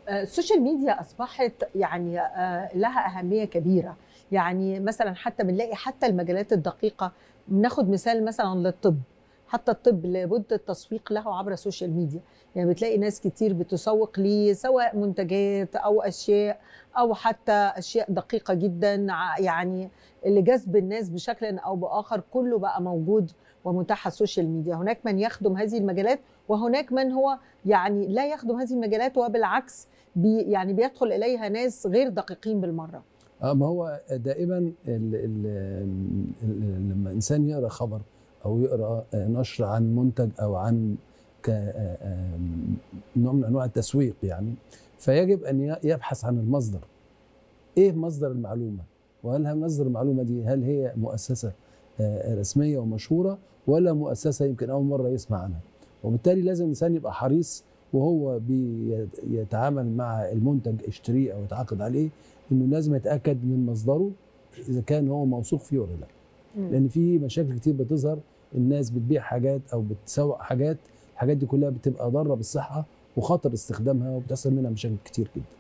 السوشيال ميديا أصبحت يعني لها أهمية كبيرة. يعني مثلا حتى بنلاقي حتى المجالات الدقيقة، بناخد مثال مثلا للطب. حتى الطب لابد التسويق له عبر السوشيال ميديا. يعني بتلاقي ناس كتير بتسوق ليه، سواء منتجات أو أشياء أو حتى أشياء دقيقة جدا، يعني لجذب الناس بشكل أو بآخر. كله بقى موجود ومتاح على السوشيال ميديا. هناك من يخدم هذه المجالات، وهناك من هو يعني لا يخدم هذه المجالات، وبالعكس يعني بيدخل إليها ناس غير دقيقين بالمرة. ما هو دائما لما إنسان يقرأ خبر أو يقرأ نشر عن منتج أو عن نوع من أنواع التسويق، يعني فيجب أن يبحث عن المصدر. إيه مصدر المعلومة؟ وهل مصدر المعلومة دي هل هي مؤسسة رسمية ومشهورة، ولا مؤسسة يمكن أول مرة يسمع عنها؟ وبالتالي لازم الإنسان يبقى حريص وهو بيتعامل مع المنتج، يشتريه أو يتعاقد عليه، إنه لازم يتأكد من مصدره إذا كان هو موثوق فيه ولا لا. لأن في مشاكل كتير بتظهر، الناس بتبيع حاجات أو بتسوق حاجات، الحاجات دي كلها بتبقى ضارة بالصحة وخطر استخدامها، وبتحصل منها مشاكل كتير جدا.